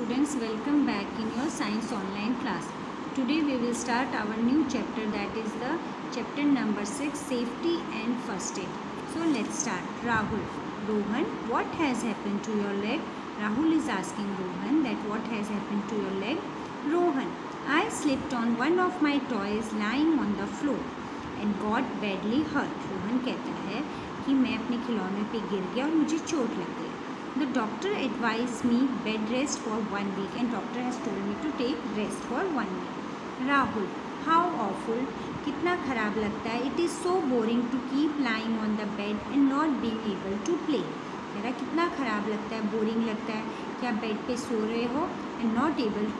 students, welcome back in your science online class. Today we will start our new chapter, that is the chapter number 6, safety and first aid. So let's start. Rahul, Rohan, what has happened to your leg? Rahul is asking Rohan that what has happened to your leg. Rohan, I slipped on one of my toys lying on the floor and got badly hurt. Rohan कहता है कि मैं अपने खिलौने पे गिर गया और मुझे चोट लग गई. The doctor advised me bed rest for 1 week and doctor has told me to take rest for 1 week. Rahul, how awful, कितना ख़राब लगता है. It is so boring to keep lying on the bed and not being able to play. कह रहा कितना ख़राब लगता है, बोरिंग लगता है कि आप बेड पे सो रहे हो and not able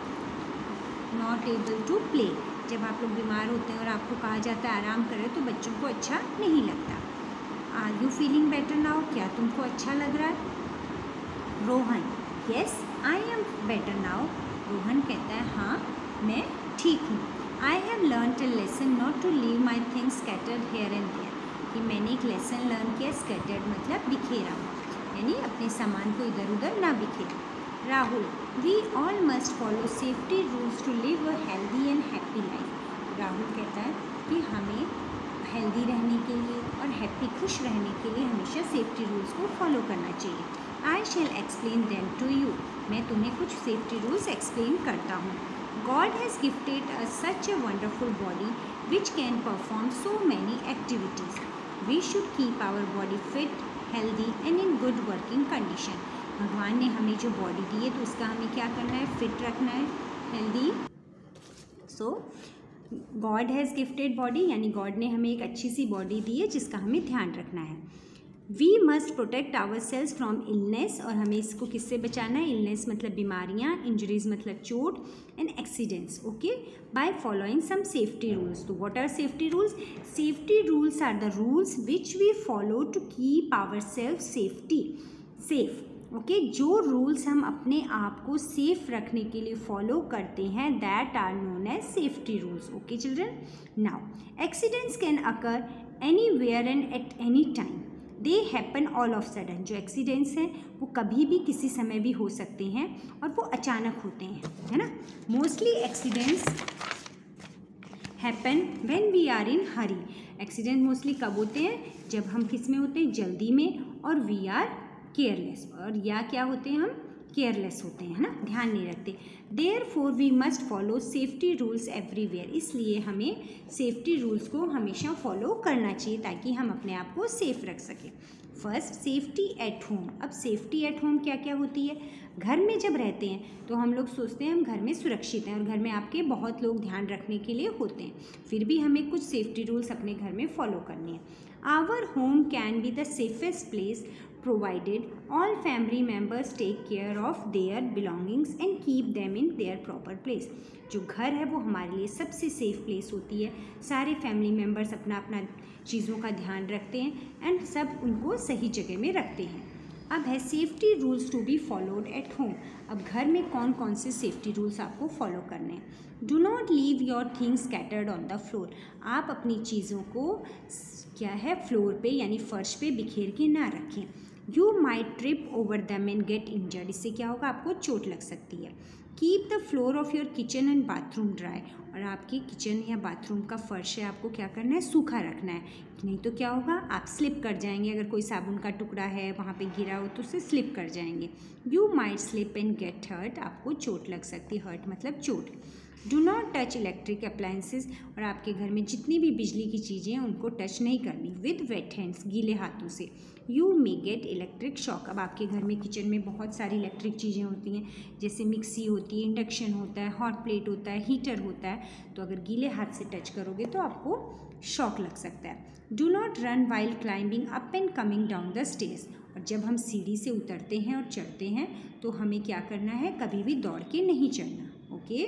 to play. जब आप लोग बीमार होते हैं और आपको कहा जाता है आराम करें तो बच्चों को अच्छा नहीं लगता. Are you feeling better now, क्या तुमको अच्छा लग रहा है. Rohan, yes I am better now. Rohan कहता है हाँ मैं ठीक हूँ. I have learned a lesson not to leave my things scattered here and there. कि मैंने एक लेसन लर्न किया. स्कैटर्ड मतलब बिखेरा, यानी अपने सामान को इधर उधर ना बिखेरा. Rahul, we all must follow safety rules to live a healthy and happy life. Rahul कहता है कि हमें हेल्दी रहने के लिए और हैप्पी खुश रहने के लिए हमेशा सेफ्टी रूल्स को फॉलो करना चाहिए. I shall explain them to you. मैं तुम्हें कुछ सेफ्टी रूल्स एक्सप्लेन करता हूँ. God has gifted us such a wonderful body which can perform so many activities. We should keep our body fit, healthy and in good working condition. भगवान ने हमें जो body दी है तो उसका हमें क्या करना है, फिट रखना है, healthy. So God has gifted body, यानी गॉड ने हमें एक अच्छी सी बॉडी दी है जिसका हमें ध्यान रखना है. We must protect our cells from illness. और हमें इसको किससे बचाना है. इलनेस मतलब बीमारियाँ, इंजरीज मतलब चोट, and accidents. Okay, by following some safety rules. तो what are safety rules. Safety rules are the rules which we follow to keep our self safe. Okay, जो रूल्स हम अपने आप को सेफ रखने के लिए फॉलो करते हैं that are known as safety rules. Okay children, now accidents can occur anywhere and at any time. They happen all of sudden. जो एक्सीडेंट्स हैं वो कभी भी किसी समय भी हो सकते हैं और वो अचानक होते हैं, है ना. Mostly accidents happen when we are in hurry. Accident mostly कब होते हैं, जब हम किस में होते हैं, जल्दी में, और वी आर केयरलेस, और या क्या होते हैं, हम केयरलेस होते हैं, है ना, ध्यान नहीं रखते. Therefore we must follow safety rules everywhere. इसलिए हमें सेफ्टी रूल्स को हमेशा फॉलो करना चाहिए ताकि हम अपने आप को सेफ रख सकें. First, safety at home. अब सेफ्टी एट होम क्या क्या होती है. घर में जब रहते हैं तो हम लोग सोचते हैं हम घर में सुरक्षित हैं और घर में आपके बहुत लोग ध्यान रखने के लिए होते हैं, फिर भी हमें कुछ सेफ्टी रूल्स अपने घर में फॉलो करने हैं. Our home can be the safest place provided all family members take care of their belongings and keep them in their proper place. जो घर है वो हमारे लिए सबसे सेफ प्लेस होती है. सारे फैमिली मेम्बर्स अपना अपना चीज़ों का ध्यान रखते हैं एंड सब उनको सही जगह में रखते हैं. अब है safety rules to be followed at home. अब घर में कौन कौन से सेफ्टी रूल्स आपको फॉलो करने हैं. Do not leave your things scattered on the floor. आप अपनी चीज़ों को क्या है, फ्लोर पे यानी फर्श पे बिखेर के ना रखें. You might trip over them and get injured. इससे क्या होगा, आपको चोट लग सकती है. Keep the floor of your kitchen and bathroom dry. और आपके किचन या बाथरूम का फर्श है आपको क्या करना है, सूखा रखना है, नहीं तो क्या होगा, आप स्लिप कर जाएंगे. अगर कोई साबुन का टुकड़ा है वहाँ पे गिरा हो तो उससे स्लिप कर जाएंगे. You might slip and get hurt. आपको चोट लग सकती है. हर्ट मतलब चोट. Do not touch electric appliances. और आपके घर में जितनी भी बिजली की चीज़ें हैं उनको टच नहीं करनी विद वेट हैंड्स, गीले हाथों से. You may get electric shock. अब आपके घर में किचन में बहुत सारी इलेक्ट्रिक चीज़ें होती हैं, जैसे मिक्सी होती है, इंडक्शन होता है, हॉट प्लेट होता है, हीटर होता है. तो अगर गीले हाथ से टच करोगे तो आपको शॉक लग सकता है. Do not run while climbing up and coming down the stairs. और जब हम सीढ़ी से उतरते हैं और चढ़ते हैं तो हमें क्या करना है, कभी भी दौड़ के नहीं चढ़ना. Okay.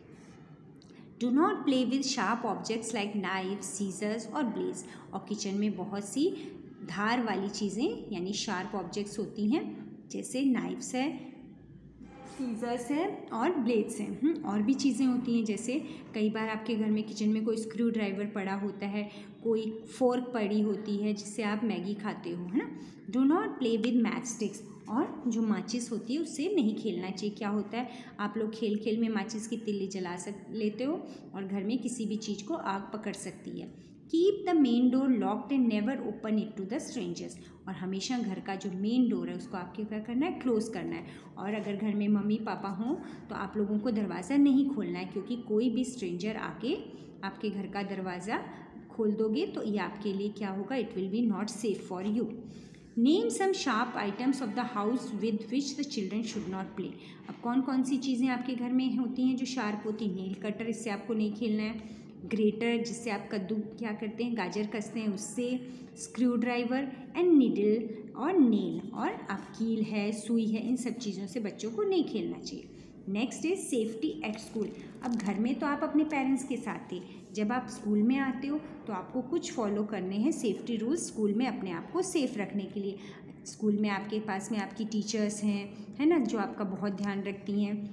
Do not play with sharp objects like knife, scissors और ब्लेड्स. और किचन में बहुत सी धार वाली चीज़ें यानी शार्प ऑब्जेक्ट्स होती हैं, जैसे नाइफ्स है, सीजर्स हैं और ब्लेड्स हैं। और भी चीज़ें होती हैं, जैसे कई बार आपके घर में किचन में कोई स्क्रू ड्राइवर पड़ा होता है, कोई फोर्क पड़ी होती है जिससे आप मैगी खाते हो, है ना। Do not play with matchsticks, और जो माचिस होती है उससे नहीं खेलना चाहिए। क्या होता है, आप लोग खेल खेल में माचिस की तिल्ली जला लेते हो और घर में किसी भी चीज़ को आग पकड़ सकती है। Keep the main door locked and never open it to the strangers, और हमेशा घर का जो मेन डोर है उसको आपके क्या करना है, क्लोज़ करना है। और अगर घर में मम्मी पापा हों तो आप लोगों को दरवाज़ा नहीं खोलना है, क्योंकि कोई भी स्ट्रेंजर आके आपके घर का दरवाज़ा खोल दोगे तो ये आपके लिए क्या होगा, it will be not safe for you. Name some sharp items of the house with which the children should not play. अब कौन कौन सी चीज़ें आपके घर में होती हैं जो शार्प होती हैं? नेल कटर, इससे आपको नहीं खेलना है। ग्रेटर, जिससे आप कद्दू क्या करते हैं, गाजर कसते हैं, उससे। स्क्रू ड्राइवर एंड नीडल और नेल, और आप कील है, सुई है, इन सब चीज़ों से बच्चों को नहीं खेलना चाहिए। Next is safety at school. अब घर में तो आप अपने पेरेंट्स के साथ थे, जब आप स्कूल में आते हो तो आपको कुछ फॉलो करने हैं सेफ्टी रूल्स स्कूल में अपने आप को सेफ रखने के लिए। स्कूल में आपके पास में आपकी टीचर्स हैं, है ना, जो आपका बहुत ध्यान रखती हैं।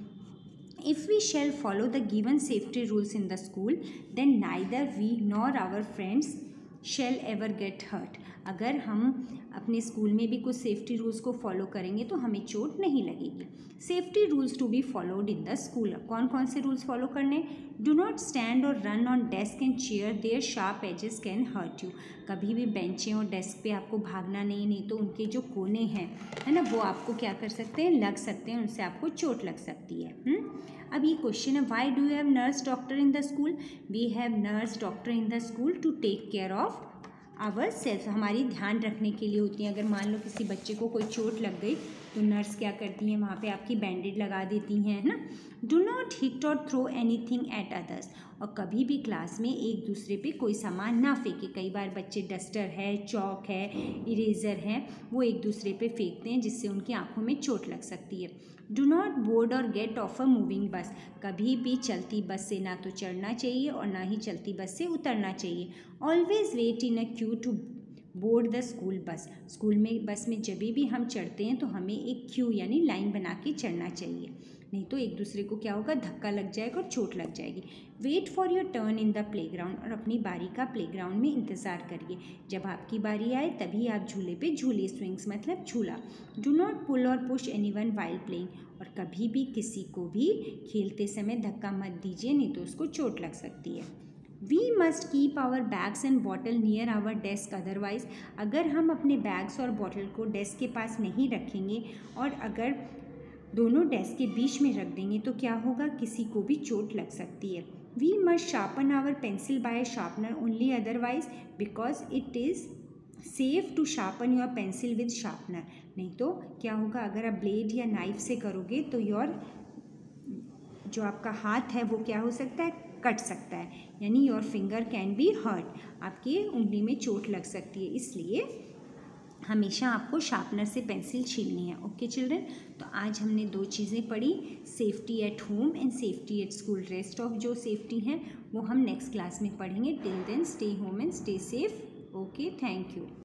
If we shall follow the given safety rules in the school, then neither we nor our friends shall ever get hurt. अगर हम अपने स्कूल में भी कुछ सेफ्टी रूल्स को फॉलो करेंगे तो हमें चोट नहीं लगेगी। Safety rules to be followed in the school. कौन कौन से रूल्स फॉलो करने? Do not stand or run on desk and chair, there sharp edges can hurt you. कभी भी बेंचें और डेस्क पे आपको भागना नहीं तो उनके जो कोने हैं, है ना, वो आपको क्या कर सकते हैं, लग सकते हैं, उनसे आपको चोट लग सकती है। अब ये क्वेश्चन है, why do you have nurse doctor in the school? We have nurse doctor in the school to take care of our self. हमारी ध्यान रखने के लिए होती हैं। अगर मान लो किसी बच्चे को कोई चोट लग गई तो नर्स क्या करती हैं, वहाँ पे आपकी बैंडेड लगा देती हैं, है ना। Do not hit or throw anything at others, और कभी भी क्लास में एक दूसरे पे कोई सामान ना फेंके। कई बार बच्चे डस्टर है, चौक है, इरेज़र है, वो एक दूसरे पे फेंकते हैं जिससे उनकी आंखों में चोट लग सकती है। Do not board or get off a moving bus, कभी भी चलती बस से ना तो चढ़ना चाहिए और ना ही चलती बस से उतरना चाहिए। Always wait in a queue to board the school bus, school में बस में जब भी हम चढ़ते हैं तो हमें एक क्यू यानी लाइन बना के चढ़ना चाहिए, नहीं तो एक दूसरे को क्या होगा, धक्का लग जाएगा और चोट लग जाएगी। Wait for your turn in the playground, और अपनी बारी का प्लेग्राउंड में इंतज़ार करिए। जब आपकी बारी आए तभी आप झूले पे झूले, स्विंग्स मतलब झूला। डू नॉट पुल और पुश एनीवन व्हाइल प्लेइंग, और कभी भी किसी को भी खेलते समय धक्का मत दीजिए, नहीं तो उसको चोट लग सकती है। We must keep our bags and bottle near our desk, otherwise, अगर हम अपने बैग्स और बॉटल को डेस्क के पास नहीं रखेंगे और अगर दोनों डेस्क के बीच में रख देंगे तो क्या होगा, किसी को भी चोट लग सकती है। We must sharpen our pencil by sharpener only, otherwise, because it is safe to sharpen your pencil with sharpener, नहीं तो क्या होगा, अगर आप ब्लेड या नाइफ से करोगे तो योर जो आपका हाथ है वो क्या हो सकता है, कट सकता है, यानी your finger can be hurt, आपकी उंगली में चोट लग सकती है। इसलिए हमेशा आपको शार्पनर से पेंसिल छीलनी है। ओके चिल्ड्रन, तो आज हमने 2 चीज़ें पढ़ी, safety at home and safety at school. Rest of जो सेफ्टी हैं वो हम नेक्स्ट क्लास में पढ़ेंगे। Till then stay home and stay safe. Okay, thank you.